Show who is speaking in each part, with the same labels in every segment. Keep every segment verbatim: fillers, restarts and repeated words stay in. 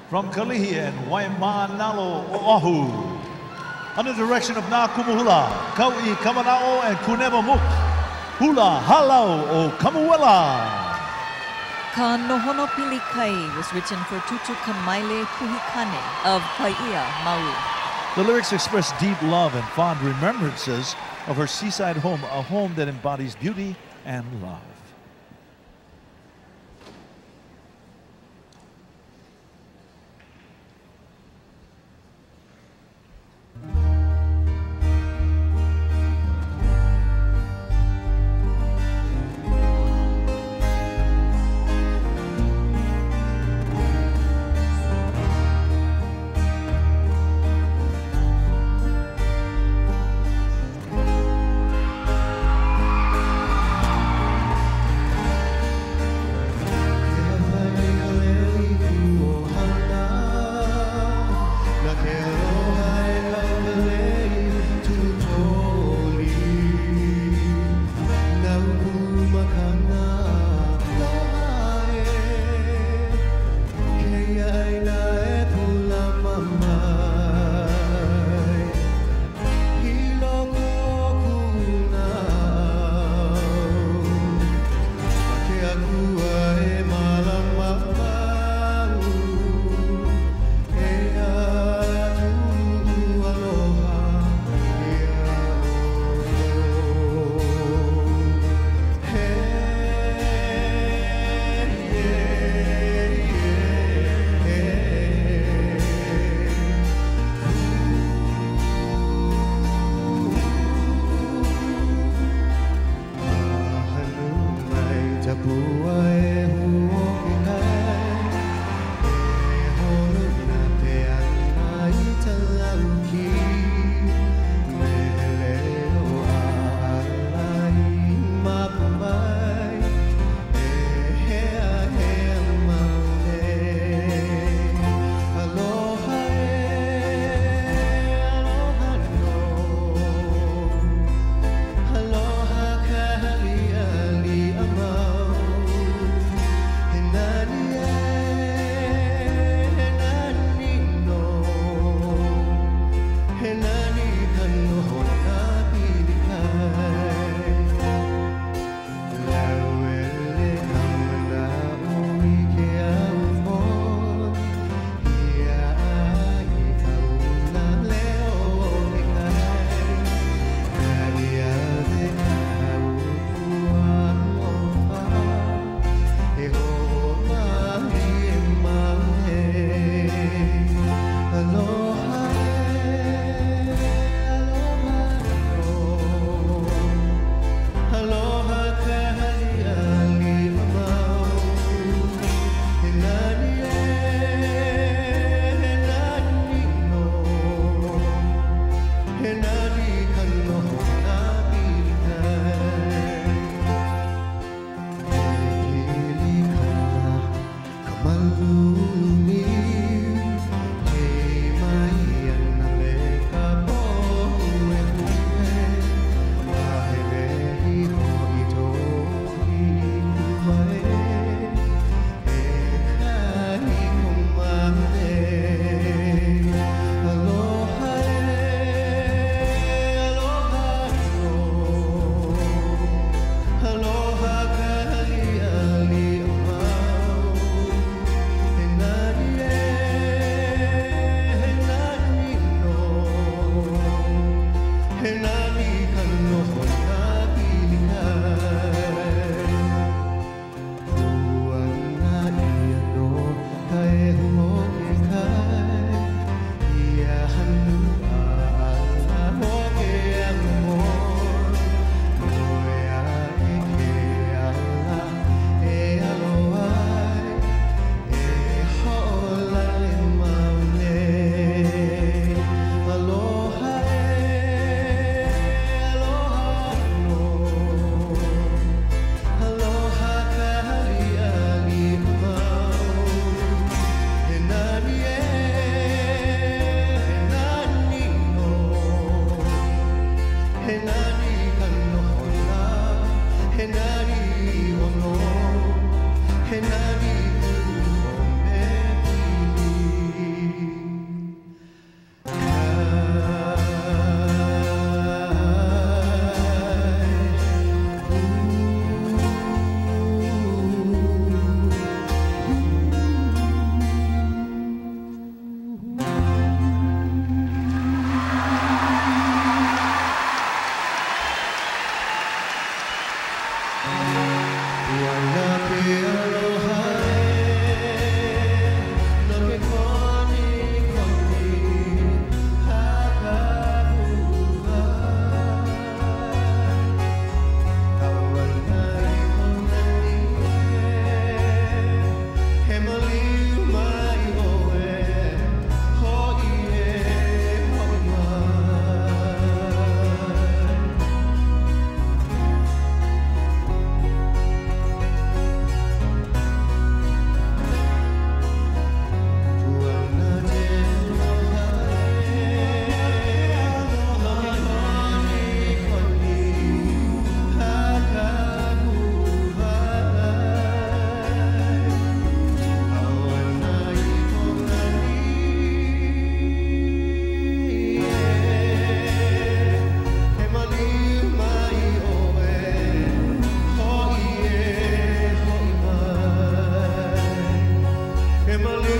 Speaker 1: from Kalihi and Waimanalo, Oahu. Under the direction of Na Kumuhula, Kau'i Kamana'o and Kuneva Hula Halau o Kamuela.
Speaker 2: Ka Nohono Pilikai was written for Tutu Kamaile Puhikane of Paia, Maui.
Speaker 1: The lyrics express deep love and fond remembrances of her seaside home, a home that embodies beauty and love.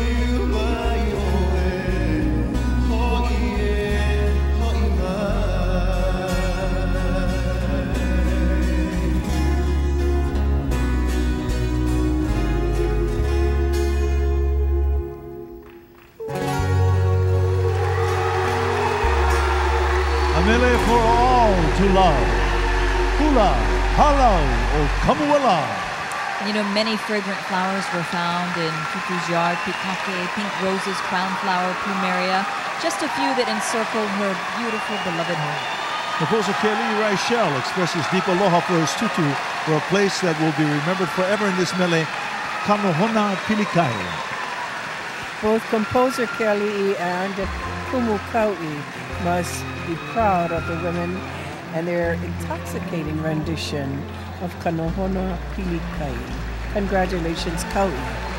Speaker 1: Mele for all to love. Hula, halau, o kamuala.
Speaker 2: You know, many fragrant flowers were found in Tutu's yard: pikake, pink roses, crown flower, plumeria. Just a few that encircled her beautiful, beloved home.
Speaker 1: Composer Kelly Reichel expresses deep aloha for his tutu for a place that will be remembered forever in this mele, Kanohona Pilikai.
Speaker 3: Both composer Kelly and Kumu Kau'i must be proud of the women and their intoxicating rendition of Kanohona Pilikai. Congratulations, Kau'i.